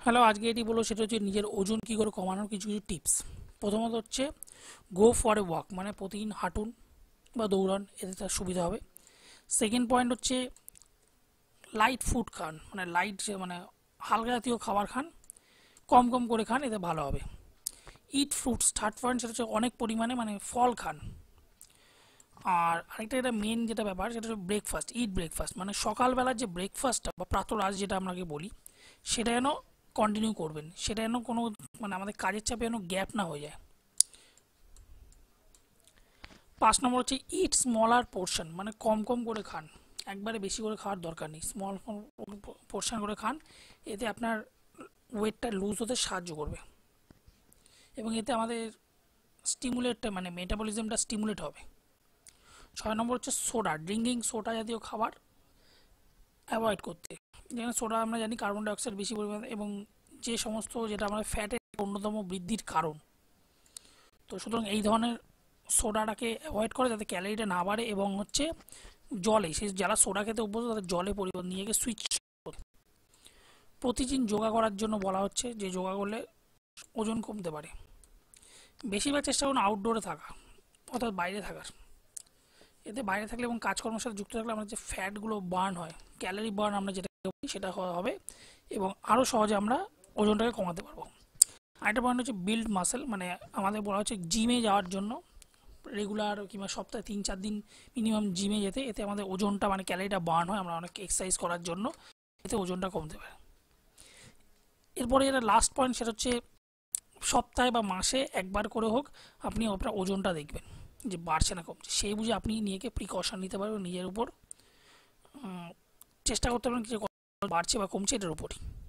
Hello, আজকে এটি বলবো সেটা হচ্ছে নিজের ওজন কী করে কমানোর কিছু কিছু টিপস। প্রথমত হচ্ছে গো ফর এ ওয়াক, মানে প্রতিদিন হাঁটুন বা দৌড়ান, এতে তার সুবিধা হবে। সেকেন্ড পয়েন্ট হচ্ছে লাইট ফুড খান, মানে মানে হালকা জাতীয় খাবার খান, কম কম করে খান, এতে ভালো হবে। ইট ফ্রুটস, থার্ড পয়েন্ট সেটা হচ্ছে অনেক পরিমাণে মানে ফল খান। আর আরেকটা এটা মেন যেটা ব্যাপার সেটা হচ্ছে ব্রেকফাস্ট, ব্রেকফাস্ট মানে সকালবেলার যে ব্রেকফাস্টটা বা প্রাতরাশ যেটা আপনাকে বলি, সেটা যেন কন্টিনিউ করবেন, সেটা যেন কোনো মানে আমাদের কাজের চাপে যেন গ্যাপ না হয়ে যায়। 5 নম্বর হচ্ছে ইট স্মলার পোর্শন, মানে কম কম করে খান, একবারে বেশি করে খাওয়ার দরকার নেই, স্মল পোর্শন করে খান, এতে আপনার ওয়েটটা লুজ হতে সাহায্য করবে এবং এতে আমাদের স্টিমুলেটটা মানে মেটাবলিজমটা স্টিমুলেট হবে। 6 নম্বর হচ্ছে সোডা, ড্রিঙ্কিং সোডা জাতীয় খাবার অ্যাভয়েড করতে। যেখানে সোডা আমরা জানি কার্বন ডাইঅক্সাইড বেশি পরিমাণে এবং যে সমস্ত যেটা আমাদের ফ্যাটের অন্যতম বৃদ্ধির কারণ। তো সুতরাং এই ধরনের সোডাটাকে অ্যাভয়েড করে যাতে ক্যালোরিটা না বাড়ে এবং হচ্ছে জলে, সেই যারা সোডা খেতে অভ্যস্ত তাদের জলে পরিবর্তন নিয়ে গিয়ে সুইচ। প্রতিদিন যোগা করার জন্য বলা হচ্ছে, যে যোগা করলে ওজন কমতে পারে। বেশিরভাগ চেষ্টা করুন আউটডোরে থাকা, অর্থাৎ বাইরে থাকার। এতে বাইরে থাকলে এবং কাজকর্মের সাথে যুক্ত থাকলে আমাদের যে ফ্যাটগুলো বার্ন হয়, ক্যালোরি বার্ন আমরা যেটা বলি সেটা হবে এবং আরও সহজে আমরা ওজনটাকে কমাতে পারবো। আরেকটা পয়েন্ট হচ্ছে বিল্ড মাসেল, মানে আমাদের বলা হচ্ছে জিমে যাওয়ার জন্য রেগুলার কিংবা সপ্তাহে 3-4 দিন মিনিমাম জিমে যেতে, এতে আমাদের ওজনটা মানে ক্যালোরিটা বার্ন হয়, আমরা অনেক এক্সারসাইজ করার জন্য, এতে ওজনটা কমতে পারে। এরপরে যেটা লাস্ট পয়েন্ট সেটা হচ্ছে সপ্তাহে বা মাসে একবার করে হোক আপনি আপনার ওজনটা দেখবেন যে বাড়ছে না কমছে, সেই বুঝে আপনি নিজেকে প্রিকশন নিতে পারবেন, নিজের উপর চেষ্টা করতে পারেন যে বাড়ছে বা কমছে এটার উপরই।